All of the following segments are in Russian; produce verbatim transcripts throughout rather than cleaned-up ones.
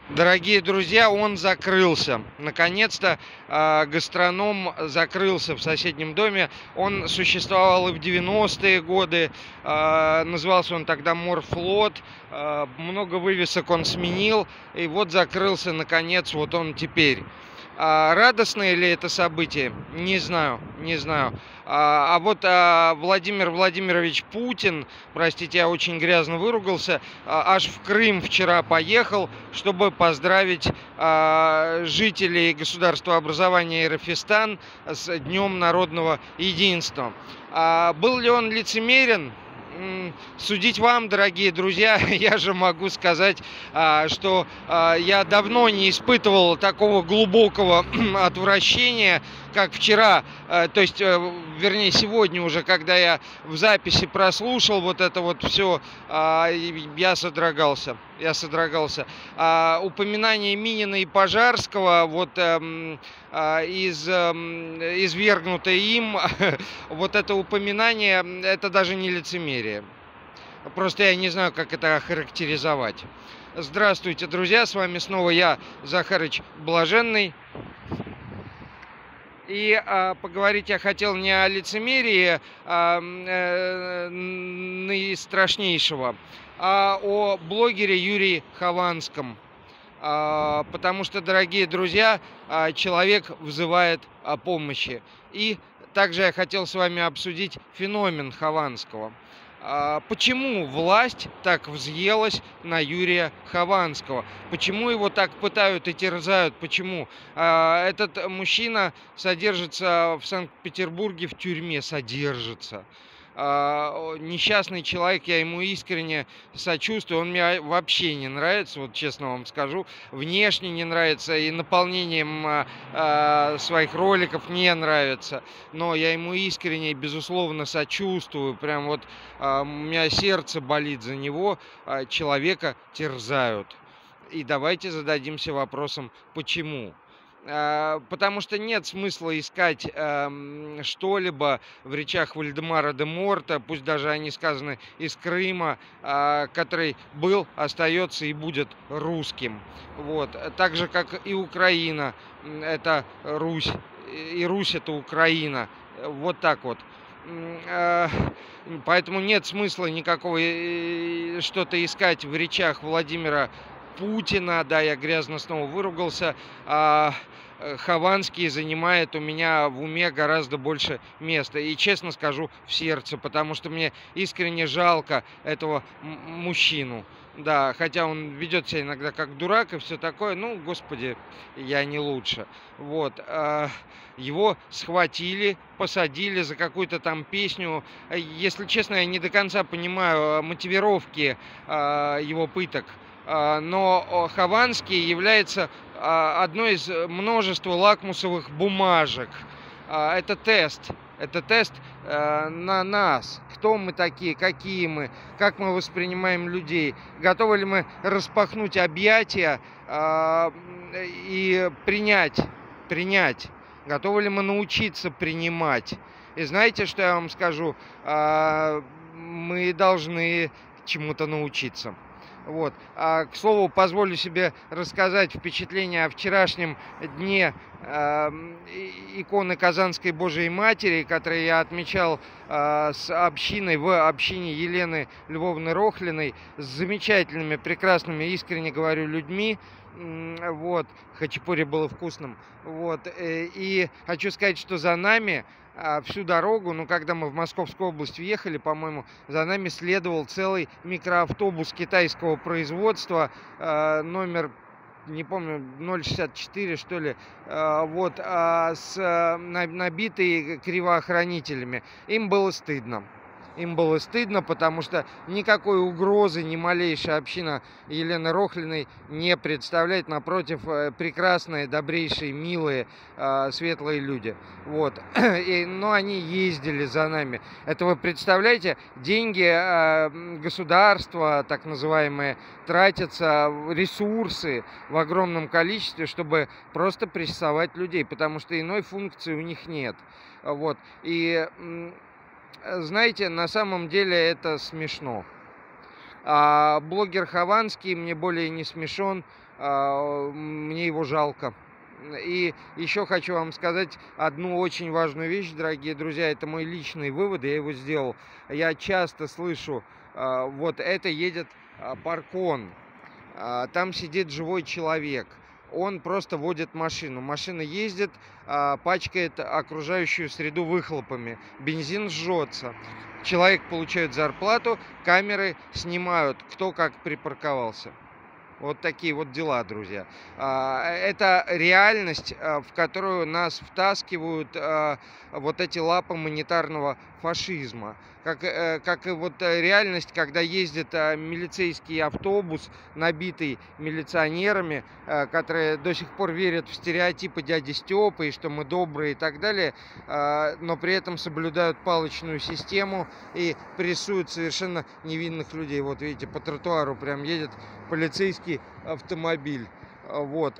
Дорогие друзья, он закрылся. Наконец-то а, гастроном закрылся в соседнем доме. Он существовал и в девяностые годы. а, Назывался он тогда Морфлот. а, Много вывесок он сменил. И вот закрылся, наконец, вот он теперь. А, радостное ли это событие? Не знаю, не знаю. А, а вот а, Владимир Владимирович Путин, простите, я очень грязно выругался, а, аж в Крым вчера поехал, чтобы поздравить а, жителей государства образования Эрефистан с Днем народного единства. А, был ли он лицемерен? М, Судить вам, дорогие друзья, я же могу сказать, а, что а, я давно не испытывал такого глубокого отвращения, как вчера, а, то есть, э, вернее, сегодня уже, когда я в записи прослушал вот это вот все, я содрогался, я содрогался. А, упоминание Минина и Пожарского, вот эм, а, из, эм, извергнутое им, вот это упоминание, это даже не лицемерие. Просто я не знаю, как это охарактеризовать. Здравствуйте, друзья, с вами снова я, Захарыч Блаженный. И а, поговорить я хотел не о лицемерии а, э, наистрашнейшего, а о блогере Юрии Хованском. А, потому что, дорогие друзья, а, человек взывает о помощи. И также я хотел с вами обсудить феномен Хованского. А, Почему власть так взъелась на Юрия Хованского? Почему его так пытают и терзают? Почему? А, Этот мужчина содержится в Санкт-Петербурге в тюрьме, содержится. А, Несчастный человек, я ему искренне сочувствую. Он мне вообще не нравится, вот честно вам скажу. Внешне не нравится и наполнением а, а, своих роликов не нравится. Но я ему искренне и безусловно сочувствую. Прям вот а, у меня сердце болит за него. а, Человека терзают. И давайте зададимся вопросом, почему? А, Потому что нет смысла искать ам, что-либо в речах Вальдемара де Морта, пусть даже они сказаны из Крыма, а, который был, остается и будет русским. Вот. Так же, как и Украина, м, это Русь, и Русь это Украина. Вот так вот. М, а, Поэтому нет смысла никакого э, что-то искать в речах Владимира Путина. Да, я грязно снова выругался. А э, Хованский занимает у меня в уме гораздо больше места. И, честно скажу, в сердце, потому что мне искренне жалко этого м- мужчину. Да, хотя он ведет себя иногда как дурак и все такое, ну, господи, я не лучше. Вот. а, Его схватили, посадили за какую-то там песню. Э, Если честно, я не до конца понимаю а, мотивировки а, его пыток. А, Но о, Хованский является а, одной из множества лакмусовых бумажек. А, Это тест. Это тест э, на нас. Кто мы такие, какие мы, как мы воспринимаем людей. Готовы ли мы распахнуть объятия а, и принять, принять. Готовы ли мы научиться принимать. И знаете, что я вам скажу? А, Мы должны чему-то научиться. Вот. А, к слову, позволю себе рассказать впечатление о вчерашнем дне э, иконы Казанской Божией Матери, который я отмечал э, с общиной, в общине Елены Львовны Рохлиной, с замечательными, прекрасными, искренне говорю, людьми. Вот. Хачапури было вкусным. Вот. э, И хочу сказать, что за нами а, всю дорогу, ну, когда мы в Московскую область въехали, по-моему, за нами следовал целый микроавтобус китайского производства, э, номер, не помню, ноль шестьдесят четыре, что ли, э, вот, а, с э, на- набитый кривоохранителями. Им было стыдно. Им было стыдно, потому что никакой угрозы ни малейшая община Елены Рохлиной не представляет. Напротив, э, прекрасные, добрейшие, милые, э, светлые люди. Вот. И, но они ездили за нами. Это вы представляете, деньги э, государства, так называемые, тратятся, ресурсы в огромном количестве, чтобы просто прессовать людей, потому что иной функции у них нет. Вот. И знаете, на самом деле это смешно. А блогер Хованский мне более не смешон. а, мне его жалко. И еще хочу вам сказать одну очень важную вещь, дорогие друзья. Это мой личный вывод, я его сделал. Я часто слышу, а, вот это едет а, Паркон, а, там сидит живой человек. Он просто водит машину. Машина ездит, а, пачкает окружающую среду выхлопами. Бензин жжется. Человек получает зарплату, камеры снимают, кто как припарковался. Вот такие вот дела, друзья. А, Это реальность, а, в которую нас втаскивают а, вот эти лапы монетарного фашизма. Как, э, как и вот э, реальность, когда ездит а, милицейский автобус, набитый милиционерами, а, которые до сих пор верят в стереотипы дяди Степы, и что мы добрые и так далее, а, но при этом соблюдают палочную систему и прессуют совершенно невинных людей. Вот видите, по тротуару прям едет полицейский автомобиль. Вот.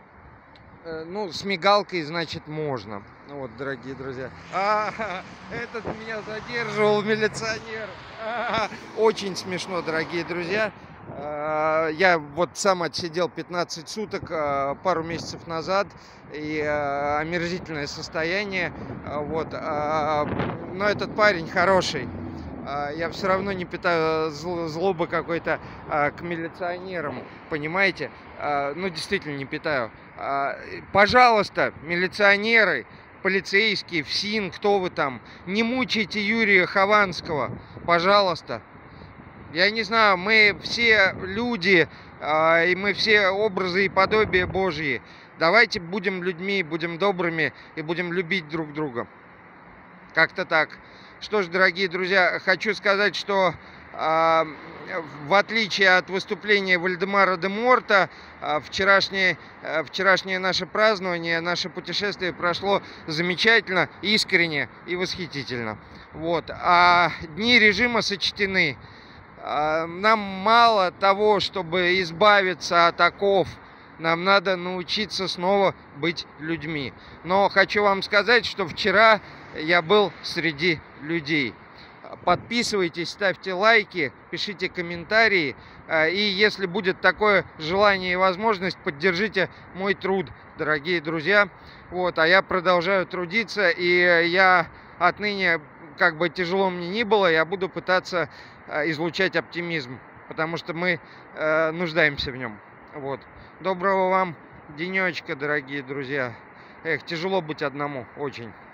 Э, Ну, с мигалкой, значит, можно. Вот, дорогие друзья. А, этот меня задерживал милиционер. А, Очень смешно, дорогие друзья. А, Я вот сам отсидел пятнадцать суток а, пару месяцев назад. И а, омерзительное состояние. А, Вот. а, Но этот парень хороший. А, Я все равно не питаю зл- злобы какой-то а, к милиционерам, понимаете? А, Ну, действительно не питаю. А, и, Пожалуйста, милиционеры, полицейские, ФСИН, кто вы там, не мучайте Юрия Хованского, пожалуйста. Я не знаю, мы все люди, а, и мы все образы и подобия Божьи. Давайте будем людьми, будем добрыми и будем любить друг друга. Как-то так. Что ж, дорогие друзья, хочу сказать, что а, в отличие от выступления Вальдемара де Морта, а, вчерашнее, а, вчерашнее наше празднование, наше путешествие прошло замечательно, искренне и восхитительно. Вот. А дни режима сочтены. А, Нам мало того, чтобы избавиться от оков. Нам надо научиться снова быть людьми. Но хочу вам сказать, что вчера я был среди людей. Подписывайтесь, ставьте лайки, пишите комментарии. а, И если будет такое желание и возможность, поддержите мой труд, дорогие друзья. Вот, а я продолжаю трудиться, и я отныне, как бы тяжело мне ни было, я буду пытаться а, излучать оптимизм, потому что мы э, нуждаемся в нем. Вот. Доброго вам денечка, дорогие друзья. Эх, тяжело быть одному, очень.